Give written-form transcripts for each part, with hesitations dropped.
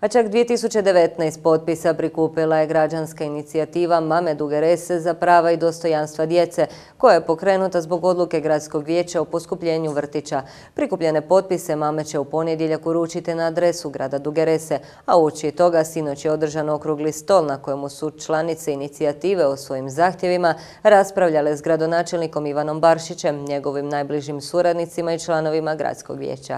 A čak 2019 potpisa prikupila je građanska inicijativa Mame Duge Rese za prava i dostojanstva djece, koja je pokrenuta zbog odluke Gradskog vijeća o poskupljenju vrtića. Prikupljene potpise mame će u ponedjeljak uručiti na adresu grada Duge Rese, a uoči toga sinoć je održan okrugli stol na kojemu su članice inicijative o svojim zahtjevima raspravljale s gradonačelnikom Ivanom Baršićem, njegovim najbližim suradnicima i članovima Gradskog vijeća.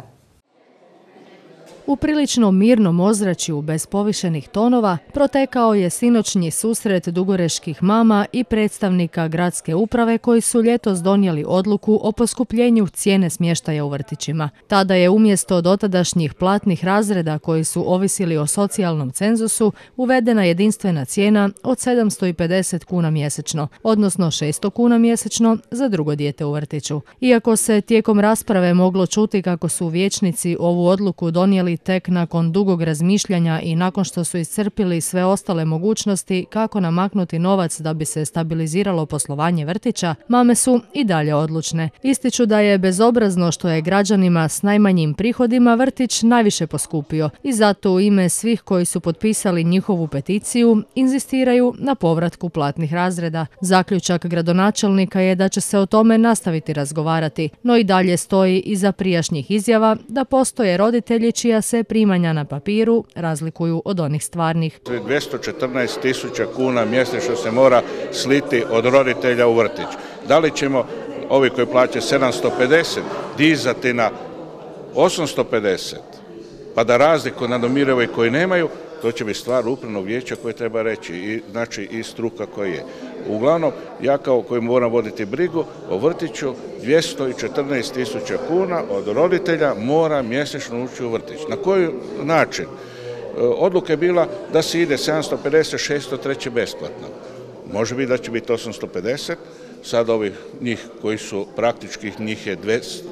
U prilično mirnom ozračju bez povišenih tonova protekao je sinoćnji susret dugoreških mama i predstavnika gradske uprave koji su ljetos donijeli odluku o poskupljenju cijene smještaja u vrtićima. Tada je umjesto dotadašnjih platnih razreda koji su ovisili o socijalnom cenzusu uvedena jedinstvena cijena od 750 kuna mjesečno, odnosno 600 kuna mjesečno za drugo dijete u vrtiću. Iako se tijekom rasprave moglo čuti kako su vijećnici ovu odluku donijeli tek nakon dugog razmišljanja i nakon što su iscrpili sve ostale mogućnosti kako namaknuti novac da bi se stabiliziralo poslovanje vrtića, mame su i dalje odlučne. Ističu da je bezobrazno što je građanima s najmanjim prihodima vrtić najviše poskupio i zato u ime svih koji su potpisali njihovu peticiju inzistiraju na povratku platnih razreda. Zaključak gradonačelnika je da će se o tome nastaviti razgovarati, no i dalje stoji iza prijašnjih izjava da postoje roditelji čija se primanja na papiru razlikuju od onih stvarnih. 214.000 kuna mjesečno se mora sliti od roditelja u vrtić. Da li ćemo ovi koji plaćaju 750 dizati na 850 pa da razliku nadomire ovi koji nemaju, to će biti stvar upravnog vijeća koje treba reći, znači i struka koja je. Uglavnom, ja kao koji moram voditi brigu o vrtiću, 214.000 kuna od roditelja mora mjesečno ući u vrtić. Na koji način? Odluka je bila da se ide 750, 600, treće besplatno. Može biti da će biti 850, sad ovih njih koji su praktički, njih je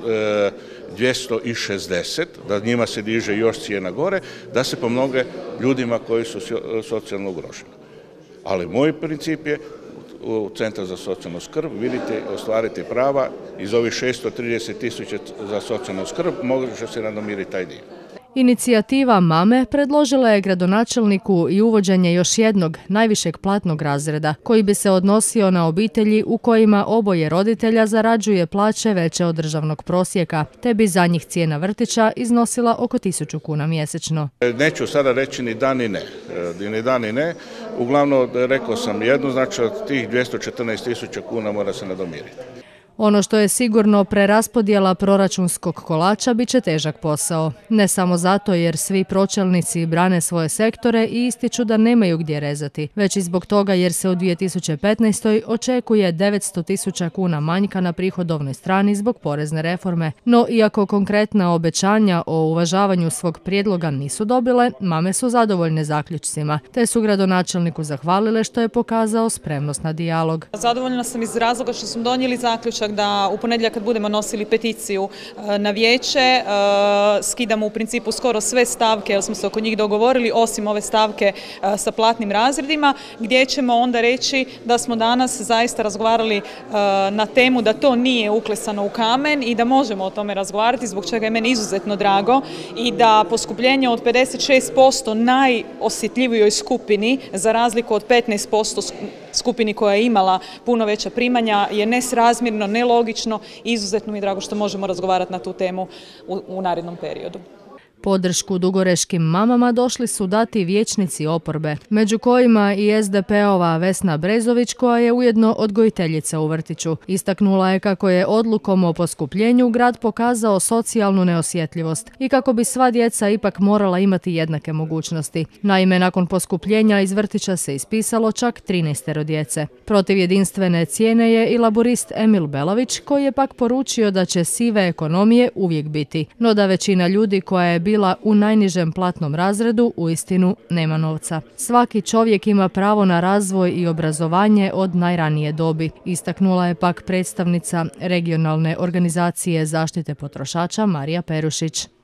260, da njima se diže još cijena gore, da se pomogne ljudima koji su socijalno ugroženi. Ali moj princip je u Centar za socijalnu skrb vidite ostvariti prava iz ovih 630.000 za socijalnu skrb, može se nadomiriti taj dio. Inicijativa Mame predložila je gradonačelniku i uvođenje još jednog najvišeg platnog razreda koji bi se odnosio na obitelji u kojima oboje roditelja zarađuje plaće veće od državnog prosjeka, te bi za njih cijena vrtića iznosila oko 1.000 kuna mjesečno. Neću sada reći ni da ni ne. Ni da ni ne. Uglavnom, rekao sam jedno, znači od tih 214.000 kuna mora se nadomiriti. Ono što je sigurno, preraspodjela proračunskog kolača bit će težak posao. Ne samo zato jer svi pročelnici brane svoje sektore i ističu da nemaju gdje rezati, već i zbog toga jer se u 2015. očekuje 900.000 kuna manjka na prihodovnoj strani zbog porezne reforme. No, iako konkretna obećanja o uvažavanju svog prijedloga nisu dobile, mame su zadovoljne zaključcima, te su gradonačelniku zahvalile što je pokazao spremnost na dijalog. Zadovoljna sam iz razloga što smo donijeli zaključak da u ponedjeljak kad budemo nosili peticiju na vijeće, skidamo u principu skoro sve stavke jer smo se oko njih dogovorili, osim ove stavke sa platnim razredima, gdje ćemo onda reći da smo danas zaista razgovarali na temu da to nije uklesano u kamen i da možemo o tome razgovarati, zbog čega je meni izuzetno drago i da poskupljenje od 56% najosjetljivijoj skupini, za razliku od 15% skupini koja je imala puno veća primanja, je nesrazmjerno, nelogično i izuzetno mi je drago što možemo razgovarati na tu temu u narednom periodu. Podršku dugoreškim mamama došli su dati vijećnici oporbe, među kojima i SDP-ova Vesna Brezović, koja je ujedno odgojiteljica u vrtiću. Istaknula je kako je odlukom o poskupljenju grad pokazao socijalnu neosjetljivost i kako bi sva djeca ipak morala imati jednake mogućnosti. Naime, nakon poskupljenja iz vrtića se ispisalo čak 13 djece. Protiv jedinstvene cijene je i laburist Emil Belović, koji je pak poručio da će sive ekonomije uvijek biti, no da većina ljudi koja je bila u najnižem platnom razredu uistinu nema novca. Svaki čovjek ima pravo na razvoj i obrazovanje od najranije dobi, istaknula je pak predstavnica regionalne organizacije zaštite potrošača Marija Perušić.